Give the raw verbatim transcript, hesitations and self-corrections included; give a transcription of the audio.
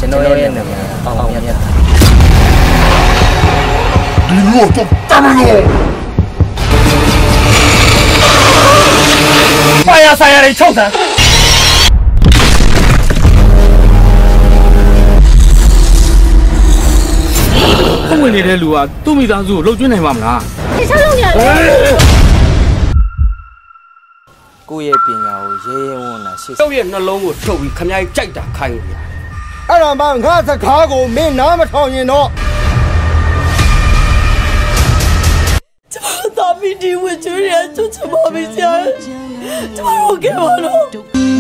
ကျွန်တော်ရဲ့နာမည်အောင်အောင်မြတ်ဒီလိုတော့တမလို့ဖယားဆိုင်ရတဲ့ချုပ်စမ်းခုဝင်နေတဲ့လူကသူ့မိသားစုကိုလှုပ်ကျွေးနိုင်မှာမလားဒီချက်လုံးရတယ်ကိုယ့်ရဲ့ပညာကိုရဲရဲဝံ့ဝံ့ရှေ့ကျုပ်ရဲ့နှလုံးကိုထုတ်ပြီးခမကြီးကြိုက်တာခိုင်းနေရတယ်အဲ့ဒါမှငါစကားကိုမင်းနားမထောင်ရင်တော့ကျွန်တော်တာမီဒီဝကျွေးရချွတ်ချပါပြီဆရာကျွန်တော်ကဲပါတော့